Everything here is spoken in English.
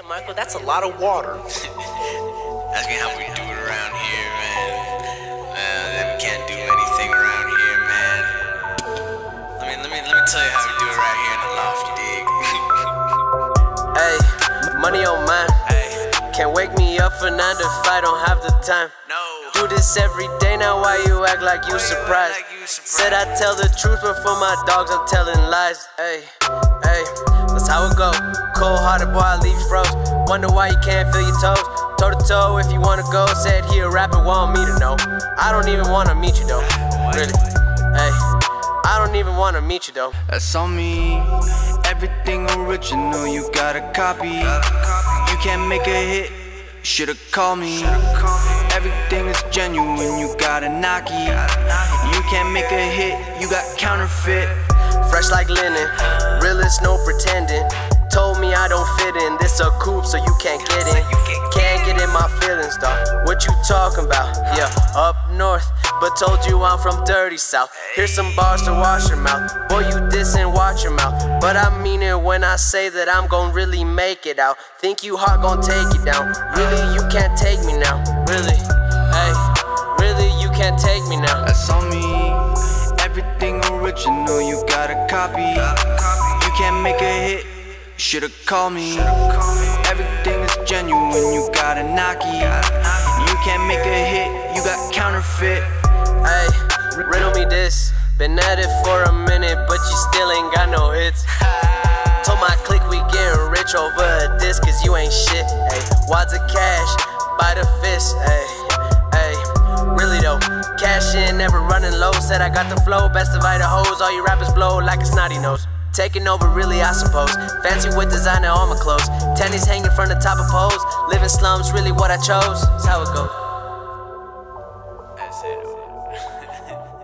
Damn, Michael, that's a lot of water. Ask me how we do it around here, man. We can't do anything around here, man. Let me tell you how we do it right here in the loft, you dig? Hey, money on mine. Hey, Can't wake me up for 9 to 5, don't have the time. no. Do this every day, now why you act like you surprised? Said I tell the truth, but for my dogs I'm telling lies. Hey, that's how it go. Cold hearted boy, I leave froze. Wonder why you can't feel your toes. Toe to toe if you wanna go. Said he a rapper, want me to know. I don't even wanna meet you though. Really, hey, I don't even wanna meet you though. That's on me. Everything original, you gotta copy. You can't make a hit, should've called me. Everything is genuine, you gotta knock it. You can't make a hit, you got counterfeit. Fresh like linen, realist, no pretending. Told me I don't fit in, this a coupe so you can't get in. Can't get in my feelings dawg, what you talking about? Yeah, up north, but told you I'm from dirty south. Here's some bars to wash your mouth, boy you dissin', watch your mouth. But I mean it when I say that I'm gon' really make it out. Think you hard gon' take you down, really you can't take me now. Really, hey, really you can't take me now. That's on me. Everything original, you gotta copy. You can't make a hit, should've called me. Everything is genuine, you gotta knock it. You can't make a hit, you got counterfeit. Hey, riddle me this. Been at it for a minute, but you still ain't got no hits. Told my clique we getting rich over a disc, cause you ain't shit. Hey, wads of cash, by the fist. Hey, really though, cash in, never running low. Said I got the flow, best of Idaho's. All you rappers blow like a snotty nose. Taking over really, I suppose. Fancy with designer on my clothes. Tennies hanging from the top of poles. Living slums, really what I chose. That's how it goes. That's it.